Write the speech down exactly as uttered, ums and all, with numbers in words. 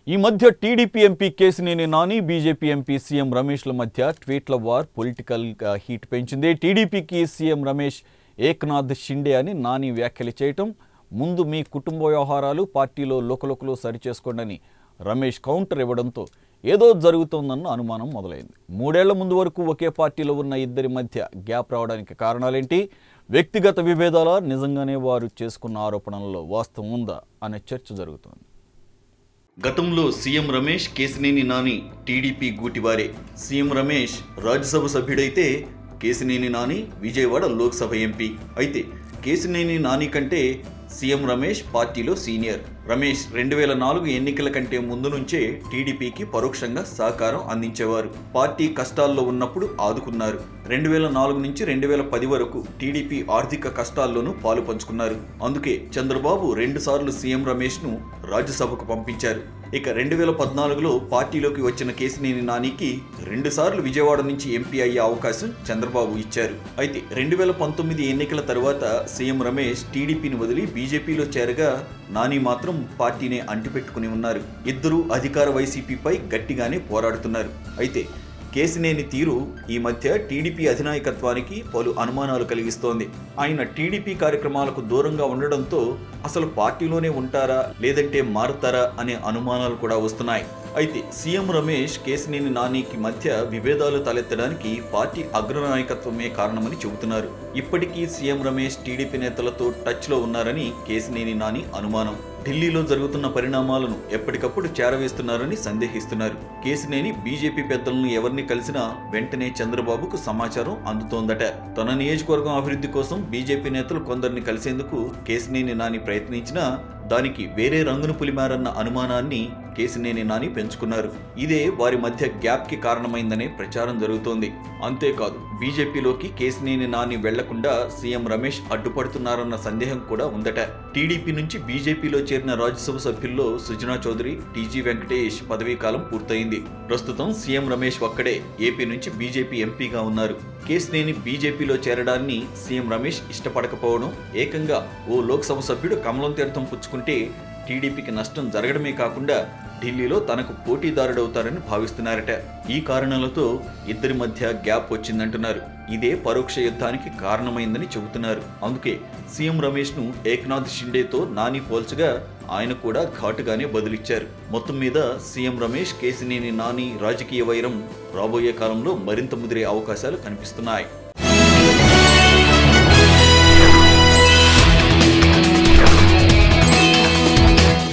ఈ మధ్య TDP MP Kesineni Nani BJP MP CM రమేష్ల మధ్య ట్వీట్ల వార్ పొలిటికల్ హీట్ పెంచింది. టీడీపీకి సీఎం రమేష్ ఏక్నాథ్ షిండే అని నాని వ్యాఖ్యలు చేయటం, ముందు మీ కుటుంబ వ్యవహారాలు పార్టీలో లోకలోకలు సరిచేసుకోండి రమేష్ కౌంటర్ ఇవ్వడంతో ఏదో జరుగుతోందన్న అనుమానం మొదలైంది. మూడేళ్ల ముందు వరకు ఒకే పార్టీలో ఉన్న ఇద్దరి మధ్య గ్యాప్ రావడానికి కారణాలేంటి? వ్యక్తిగత విభేదాల, నిజంగానే వారు చేసుకున్న ఆరోపణలలో వాస్తవం ఉందా అనే చర్చ జరుగుతోంది. గతంలో సీఎం రమేష్, కేసినేని నాని టీడీపీ గూటివారే. సీఎం రమేష్ రాజ్యసభ సభ్యుడైతే కేసినేని నాని విజయవాడ లోక్సభ ఎంపీ. అయితే కేసినేని నాని కంటే సీఎం రమేష్ పార్టీలో సీనియర్. రమేష్ రెండు వేల నాలుగు ఎన్నికల కంటే ముందు నుంచే టీడీపీకి పరోక్షంగా సహకారం అందించేవారు. పార్టీ కష్టాల్లో ఉన్నప్పుడు ఆదుకున్నారు. రెండు వేల నాలుగు నుంచి రెండు వేల పది వరకు టీడీపీ ఆర్థిక కష్టాల్లోనూ పాలు పంచుకున్నారు. అందుకే చంద్రబాబు రెండు సార్లు సీఎం రమేష్ను రాజ్యసభకు పంపించారు. ఇక రెండు వేల పద్నాలుగులో పార్టీలోకి వచ్చిన కేసినేని నానికి రెండు సార్లు విజయవాడ నుంచి ఎంపీ అయ్యే అవకాశం చంద్రబాబు ఇచ్చారు. అయితే రెండు వేల పంతొమ్మిది ఎన్నికల తర్వాత సీఎం రమేష్ టీడీపీని వదిలి బీజేపీలో చేరగా నాని మాత్రం పార్టీనే అంటిపెట్టుకుని ఉన్నారు. ఇద్దరూ అధికార వైసీపీపై గట్టిగానే పోరాడుతున్నారు. అయితే కేసినేని తీరు ఈ మధ్య టీడీపీ అధినాయకత్వానికి పలు అనుమానాలు కలిగిస్తోంది. ఆయన టీడీపీ కార్యక్రమాలకు దూరంగా ఉండడంతో అసలు పార్టీలోనే ఉంటారా లేదంటే మారుతారా అనే అనుమానాలు కూడా వస్తున్నాయి. అయితే సీఎం రమేష్, కేసినేని నానికి మధ్య విభేదాలు తలెత్తడానికి పార్టీ అగ్రనాయకత్వమే కారణమని చెబుతున్నారు. ఇప్పటికీ సీఎం రమేష్ టీడీపీ నేతలతో టచ్లో ఉన్నారని కేసినేని నాని అనుమానం. ఢిల్లీలో జరుగుతున్న పరిణామాలను ఎప్పటికప్పుడు చేరవేస్తున్నారని సందేహిస్తున్నారు. కేసినేని బీజేపీ పెద్దలను ఎవరిని కలిసినా వెంటనే చంద్రబాబుకు సమాచారం అందుతోందట. తన నియోజకవర్గం అభివృద్ధి కోసం బీజేపీ నేతలు కొందరిని కలిసేందుకు కేసినేని నాని ప్రయత్నించినా దానికి వేరే రంగును పులిమారన్న అనుమానాన్ని కేసినేని నాని పెంచుకున్నారు. ఇదే వారి మధ్య గ్యాప్ కి కారణమైందనే ప్రచారం జరుగుతోంది. అంతేకాదు బీజేపీలోకి కేసినేని నాని వెళ్లకుండా సీఎం రమేష్ అడ్డుపడుతున్నారన్న సందేహం కూడా ఉందట. టీడీపీ నుంచి బీజేపీలో చేరిన రాజ్యసభ సభ్యుల్లో సుజనా చౌదరి, టీజీ వెంకటేష్ పదవీ కాలం పూర్తయింది. ప్రస్తుతం సీఎం రమేష్ ఒక్కడే ఏపీ నుంచి బీజేపీ ఎంపీగా ఉన్నారు. కేసినేని బీజేపీలో చేరడాన్ని సీఎం రమేష్ ఇష్టపడకపోవడం, ఏకంగా ఓ లోక్సభ సభ్యుడు కమలం తీర్థం పుచ్చుకుంటే టీడీపీకి నష్టం జరగడమే కాకుండా ఢిల్లీలో తనకు పోటీదారుడవుతారని భావిస్తున్నారట. ఈ కారణాలతో ఇద్దరి మధ్య గ్యాప్ వచ్చిందంటున్నారు. ఇదే పరోక్ష యుద్ధానికి కారణమైందని చెబుతున్నారు. అందుకే సీఎం రమేష్ ను ఏక్నాథ్ షిండేతో నాని పోల్చగా ఆయన కూడా ఘాటుగానే బదులిచ్చారు. మొత్తం మీద సీఎం రమేష్, కేసినేని నాని రాజకీయ వైరం రాబోయే కాలంలో మరింత ముదిరే అవకాశాలు కనిపిస్తున్నాయి.